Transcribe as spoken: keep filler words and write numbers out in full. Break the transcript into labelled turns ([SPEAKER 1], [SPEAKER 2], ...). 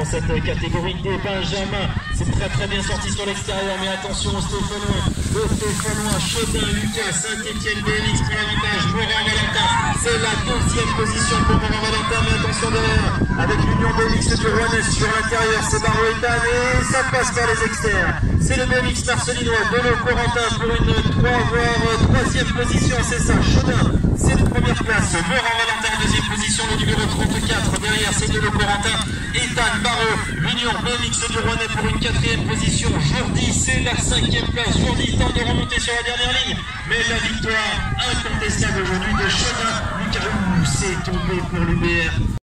[SPEAKER 1] pour cette catégorie des Benjamins. C'est très très bien sorti sur l'extérieur, mais attention au Stéphanois, le Stéphanois, Chaudin, Lucas, Saint-Etienne, B M X pour l'avantage, Morin Valentin, c'est la deuxième position pour Morin Valentin, mais attention derrière, avec l'Union B M X du Rouennais sur l'intérieur, c'est Barreau Ethan, et ça passe par les externes. C'est le B M X marcelinois, Belo Corentin pour une trois voire troisième position, c'est ça, Chaudin, c'est de première place, Morin Valentin en deuxième position, le numéro trente-quatre, derrière c'est Belo Corentin, Ethan Barreau, l'Union B M X du Rouennais pour une quatrième position, Jourdi c'est la cinquième place, Jourdi tente de remonter sur la dernière ligne, mais la victoire incontestable aujourd'hui de Chaudin, Lucas, c'est tombé pour l'U B R.